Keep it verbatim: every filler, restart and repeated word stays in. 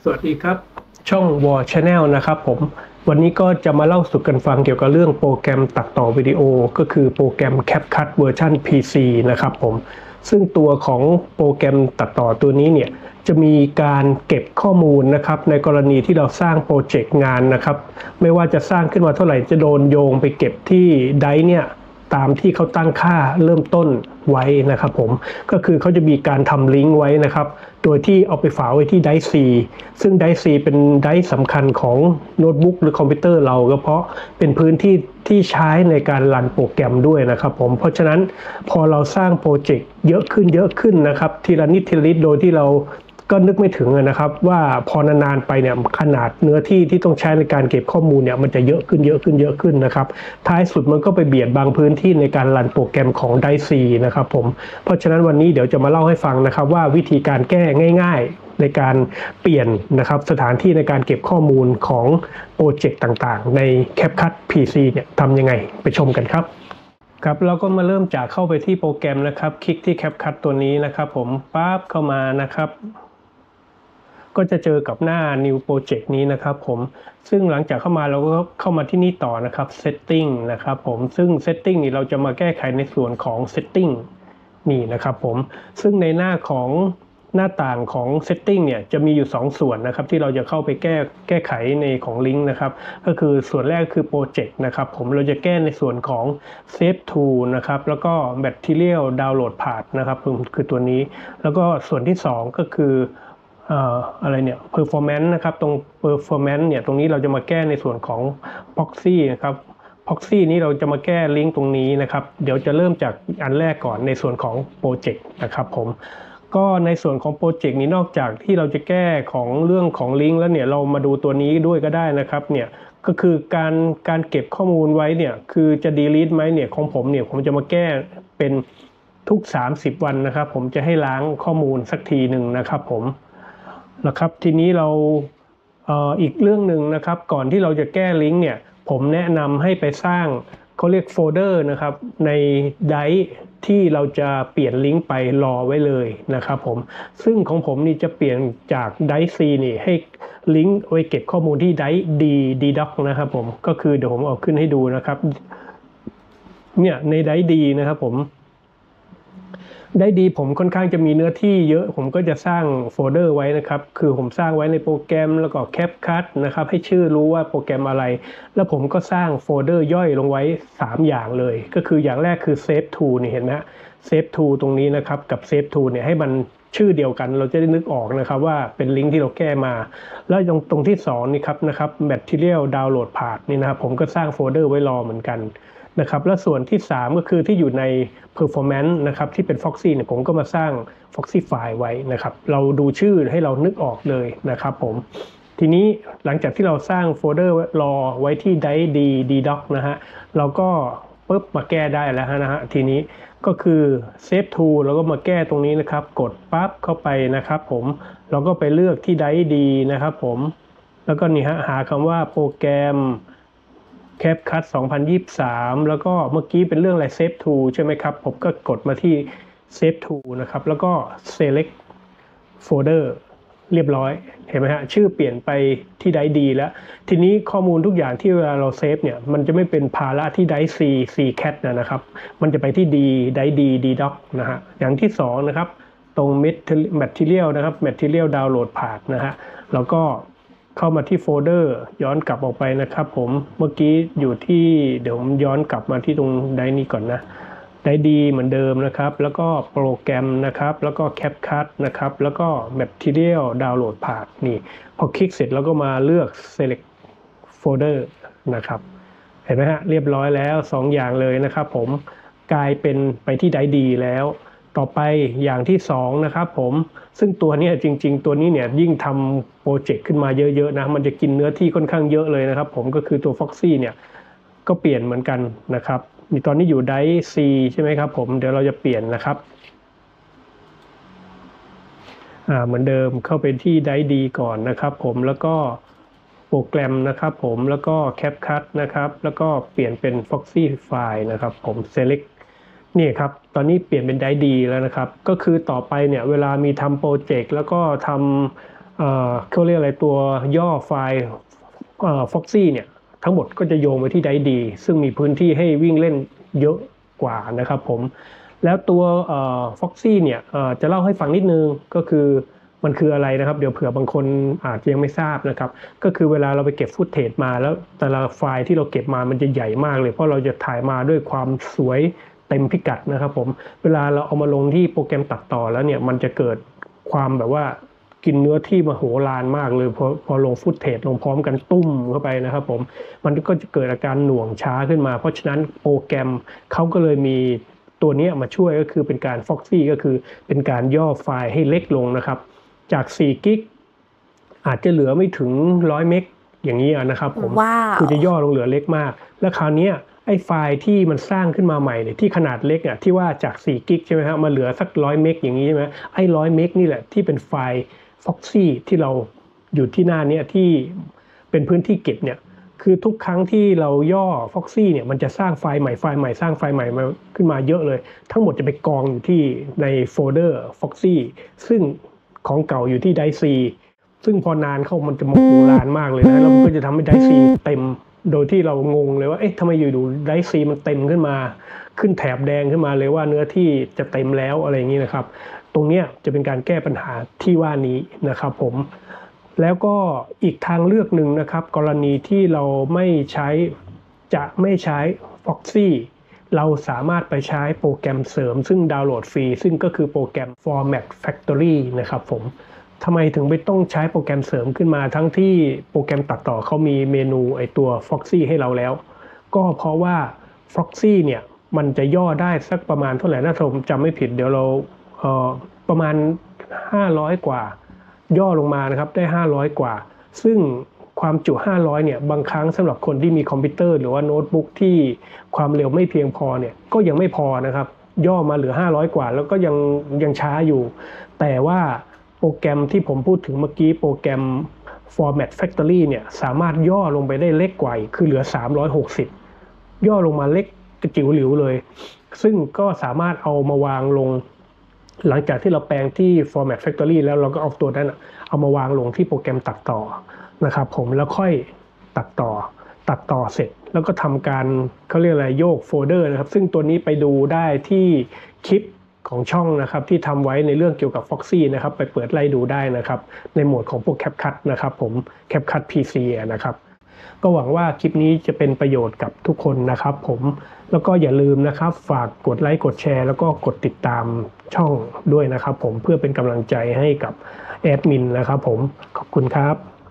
สวัสดีครับช่อง War Channel นะครับผมวันนี้ก็จะมาเล่าสู่กันฟังเกี่ยวกับเรื่องโปรแกรมตัดต่อวิดีโอก็คือโปรแกรม CapCut เวอร์ชัน พี ซี นะครับผมซึ่งตัวของโปรแกรมตัดต่อตัวนี้เนี่ยจะมีการเก็บข้อมูลนะครับในกรณีที่เราสร้างโปรเจกต์งานนะครับไม่ว่าจะสร้างขึ้นมาเท่าไหร่จะโดนโยงไปเก็บที่ไดร์เนี่ยตามที่เขาตั้งค่าเริ่มต้นไว้นะครับผมก็คือเขาจะมีการทำลิงก์ไว้นะครับโดยที่เอาไปฝากไว้ที่ไดร์ C ซึ่งไดร์ C เป็นไดร์สำคัญของโน้ตบุ๊กหรือคอมพิวเตอร์เราก็เพราะเป็นพื้นที่ที่ใช้ในการรันโปรแกรมด้วยนะครับผมเพราะฉะนั้นพอเราสร้างโปรเจกต์เยอะขึ้นเยอะขึ้นนะครับทีละนิดทีละนิดโดยที่เราก็นึกไม่ถึงนะครับว่าพอนานๆไปเนี่ยขนาดเนื้อที่ที่ต้องใช้ในการเก็บข้อมูลเนี่ยมันจะเยอะขึ้นเยอะขึ้นเยอะขึ้นนะครับท้ายสุดมันก็ไปเบียดบางพื้นที่ในการรันโปรแกรมของไดร์ C นะครับผมเพราะฉะนั้นวันนี้เดี๋ยวจะมาเล่าให้ฟังนะครับว่าวิธีการแก้ง่ายๆในการเปลี่ยนนะครับสถานที่ในการเก็บข้อมูลของโปรเจกต์ต่างๆใน CapCut พี ซี เนี่ยทำยังไงไปชมกันครับครับเราก็มาเริ่มจากเข้าไปที่โปรแกรมนะครับคลิกที่ CapCut ตัวนี้นะครับผมปั๊บเข้ามานะครับก็จะเจอกับหน้า New Project นี้นะครับผมซึ่งหลังจากเข้ามาเราก็เข้ามาที่นี่ต่อนะครับ Setting นะครับผมซึ่ง Setting นี่เราจะมาแก้ไขในส่วนของ Setting นี่นะครับผมซึ่งในหน้าของหน้าต่างของ Setting เนี่ยจะมีอยู่สองส่วนนะครับที่เราจะเข้าไปแก้แก้ไขในของลิงก์นะครับก็คือส่วนแรกคือ Project นะครับผมเราจะแก้ในส่วนของ Save to นะครับแล้วก็ Material Download Path นะครับคือตัวนี้แล้วก็ส่วนที่สองก็คืออะไรเนี่ย performance นะครับตรง performance เนี่ยตรงนี้เราจะมาแก้ในส่วนของ proxy นะครับ proxy นี้เราจะมาแก้ลิงก์ตรงนี้นะครับเดี๋ยวจะเริ่มจากอันแรกก่อนในส่วนของ project นะครับผมก็ในส่วนของโปรเจกต์นี้นอกจากที่เราจะแก้ของเรื่องของลิงก์แล้วเนี่ยเรามาดูตัวนี้ด้วยก็ได้นะครับเนี่ยก็คือการการเก็บข้อมูลไว้เนี่ยคือจะ delete ไหมเนี่ยของผมเนี่ยผมจะมาแก้เป็นทุกสามสิบวันนะครับผมจะให้ล้างข้อมูลสักทีหนึ่งนะครับผมนะครับทีนี้เราเอ่ออีกเรื่องหนึ่งนะครับก่อนที่เราจะแก้ลิงก์เนี่ยผมแนะนำให้ไปสร้างเขาเรียกโฟลเดอร์นะครับในไดร์ที่เราจะเปลี่ยนลิงก์ไปรอไว้เลยนะครับผมซึ่งของผมนี่จะเปลี่ยนจากไดร์ C นี่ให้ลิงก์ไว้เก็บข้อมูลที่ไดร์ D ddoc นะครับผมก็คือเดี๋ยวผมเอาขึ้นให้ดูนะครับเนี่ยในไดร์ D นะครับผมได้ดีผมค่อนข้างจะมีเนื้อที่เยอะผมก็จะสร้างโฟลเดอร์ไว้นะครับคือผมสร้างไว้ในโปรแกรมแล้วก็ CapCut นะครับให้ชื่อรู้ว่าโปรแกรมอะไรแล้วผมก็สร้างโฟลเดอร์ย่อยลงไว้สามอย่างเลยก็คืออย่างแรกคือ Save to นี่เห็นไหม Save to ตรงนี้นะครับกับ Save to เนี่ยให้มันชื่อเดียวกันเราจะได้นึกออกนะครับว่าเป็นลิงก์ที่เราแก้มาแล้วตรงตรงที่สองนี่ครับนะครับ Material Download Path นี่นะครับผมก็สร้างโฟลเดอร์ไว้รอเหมือนกันนะครับและส่วนที่สามก็คือที่อยู่ใน performance นะครับที่เป็น Foxy เนี่ยผมก็มาสร้าง Foxy file ไว้นะครับเราดูชื่อให้เรานึกออกเลยนะครับผมทีนี้หลังจากที่เราสร้างโฟลเดอร์รอไว้ที่ไดร์ D ddoc นะฮะเราก็ปุ๊บมาแก้ได้แล้วนะฮะทีนี้ก็คือ Save to แล้วก็มาแก้ตรงนี้นะครับกดปั๊บเข้าไปนะครับผมเราก็ไปเลือกที่ไดร์ D นะครับผมแล้วก็นี่ฮะหาคำว่าโปรแกรมCapCut สองพันยี่สิบสามแล้วก็เมื่อกี้เป็นเรื่องอะไร Save to ใช่ไหมครับผมก็กดมาที่ Save to นะครับแล้วก็ Select Folder เรียบร้อยเห็นไหมฮะชื่อเปลี่ยนไปที่ไดร์ D แล้วทีนี้ข้อมูลทุกอย่างที่เวลาเราเซฟเนี่ยมันจะไม่เป็นภาระที่ไดร์ C CCat นะครับมันจะไปที่ D ไดร์ D ddoc นะฮะอย่างที่สองนะครับตรง Material นะครับ Material Download Path นะฮะแล้วก็เข้ามาที่โฟลเดอร์ย้อนกลับออกไปนะครับผมเมื่อกี้อยู่ที่เดี๋ยวผมย้อนกลับมาที่ตรงไดร์นี้ก่อนนะไดร์ D เหมือนเดิมนะครับแล้วก็โปรแกรมนะครับแล้วก็ CapCut นะครับแล้วก็ Material Download Path นี่พอคลิกเสร็จแล้วก็มาเลือก Select Folder นะครับเห็นไหมฮะเรียบร้อยแล้วสองอย่างเลยนะครับผมกลายเป็นไปที่ไดร์ D แล้วต่อไปอย่างที่สองนะครับผมซึ่งตัวนี้จริงๆตัวนี้เนี่ยยิ่งทำโปรเจกต์ขึ้นมาเยอะๆนะมันจะกินเนื้อที่ค่อนข้างเยอะเลยนะครับผมก็คือตัว Foxy เนี่ยก็เปลี่ยนเหมือนกันนะครับนี่ตอนนี้อยู่ไดร์ C ใช่ไหมครับผมเดี๋ยวเราจะเปลี่ยนนะครับอ่าเหมือนเดิมเข้าไปที่ไดร์ D ก่อนนะครับผมแล้วก็โปรแกรมนะครับผมแล้วก็ CapCut นะครับแล้วก็เปลี่ยนเป็น Foxy File นะครับผม Selectนี่ครับตอนนี้เปลี่ยนเป็นไดร์ D แล้วนะครับก็คือต่อไปเนี่ยเวลามีทำโปรเจกต์แล้วก็ทเอ่อเขาเรียกอะไรตัวย่อไฟล์เอ่อ Foxy เนี่ยทั้งหมดก็จะโยงไปที่ ไดซ์ ดี ซึ่งมีพื้นที่ให้วิ่งเล่นเยอะกว่านะครับผมแล้วตัวเอ่อ Foxy เนี่ยเอ่อจะเล่าให้ฟังนิดนึงก็คือมันคืออะไรนะครับเดี๋ยวเผื่อบางคนอาจจะยังไม่ทราบนะครับก็คือเวลาเราไปเก็บฟุตเทจมาแล้วแต่ละไฟล์ที่เราเก็บมามันจะใหญ่มากเลยเพราะเราจะถ่ายมาด้วยความสวยเต็มพิกัดนะครับผมเวลาเราเอามาลงที่โปรแกรมตัดต่อแล้วเนี่ยมันจะเกิดความแบบว่ากินเนื้อที่มโหฬารมากเลยพอพอลงฟุตเทจลงพร้อมกันตุ้มเข้าไปนะครับผมมันก็จะเกิดอาการหน่วงช้าขึ้นมาเพราะฉะนั้นโปรแกรมเขาก็เลยมีตัวนี้มาช่วยก็คือเป็นการ Foxy ก็คือเป็นการย่อไฟล์ให้เล็กลงนะครับจากสี่กิกอาจจะเหลือไม่ถึงหนึ่งร้อยเมกอย่างนี้นะครับผม wow. คือจะย่อลงเหลือเล็กมากแล้วคราวนี้ไอ้ไฟล์ที่มันสร้างขึ้นมาใหม่เนี่ยที่ขนาดเล็กอ่ะที่ว่าจากสี่กิกใช่ไหมครับมาเหลือสักหนึ่งร้อยเมกอย่างนี้ใช่ไหมไอ้หนึ่งร้อยเมกนี่แหละที่เป็นไฟล์ Foxy ที่เราอยู่ที่หน้านี้ที่เป็นพื้นที่เก็บเนี่ยคือทุกครั้งที่เราย่อ Foxy เนี่ยมันจะสร้างไฟล์ใหม่ไฟล์ใหม่สร้างไฟล์ใหม่มาขึ้นมาเยอะเลยทั้งหมดจะไปกองอยู่ที่ในโฟลเดอร์ Foxy ซึ่งของเก่าอยู่ที่ ไดซ์ ซี ซึ่งพอนานเข้ามันจะโมโหฬารมากเลยนะแล้วมันก็จะทำให้ ไดซ์ ซี เต็มโดยที่เรางงเลยว่าเอ๊ะทำไมอยู่ดู ไดซ์ ซี มันเต็มขึ้นมาขึ้นแถบแดงขึ้นมาเลยว่าเนื้อที่จะเต็มแล้วอะไรอย่างนี้นะครับตรงเนี้ยจะเป็นการแก้ปัญหาที่ว่านี้นะครับผมแล้วก็อีกทางเลือกหนึ่งนะครับกรณีที่เราไม่ใช้จะไม่ใช้ Foxy เราสามารถไปใช้โปรแกรมเสริมซึ่งดาวน์โหลดฟรีซึ่งก็คือโปรแกรม Format Factory นะครับผมทำไมถึงไม่ต้องใช้โปรแกรมเสริมขึ้นมาทั้งที่โปรแกรมตัดต่อเขามีเมนูไอตัว Foxy ให้เราแล้วก็เพราะว่า Foxy เนี่ยมันจะย่อได้สักประมาณเท่าไหร่นะผมจำไม่ผิดเดี๋ยวเราเอ่อประมาณห้าร้อยกว่าย่อลงมานะครับได้ห้าร้อยกว่าซึ่งความจุห้าร้อยเนี่ยบางครั้งสำหรับคนที่มีคอมพิวเตอร์หรือว่าโน้ตบุ๊กที่ความเร็วไม่เพียงพอเนี่ยก็ยังไม่พอนะครับย่อมาเหลือห้าร้อยกว่าแล้วก็ยังยังช้าอยู่แต่ว่าโปรแกรมที่ผมพูดถึงเมื่อกี้โปรแกรม Format Factory เนี่ยสามารถย่อลงไปได้เล็กกว่าคือเหลือสามร้อยหกสิบย่อลงมาเล็กกระจิ๋วหลิวเลยซึ่งก็สามารถเอามาวางลงหลังจากที่เราแปลงที่ Format Factory แล้วเราก็เอาตัวนั้นเอามาวางลงที่โปรแกรมตัดต่อนะครับผมแล้วค่อยตัดต่อตัดต่อเสร็จแล้วก็ทำการเขาเรียกอะไรโยกโฟลเดอร์นะครับซึ่งตัวนี้ไปดูได้ที่คลิปของช่องนะครับที่ทำไว้ในเรื่องเกี่ยวกับ Foxy นะครับไปเปิดไล่ดูได้นะครับในโหมดของพวก CapCut นะครับผม CapCut พี ซี นะครับก็หวังว่าคลิปนี้จะเป็นประโยชน์กับทุกคนนะครับผมแล้วก็อย่าลืมนะครับฝากกดไลค์กดแชร์แล้วก็กดติดตามช่องด้วยนะครับผมเพื่อเป็นกำลังใจให้กับแอดมินนะครับผมขอบคุณครับ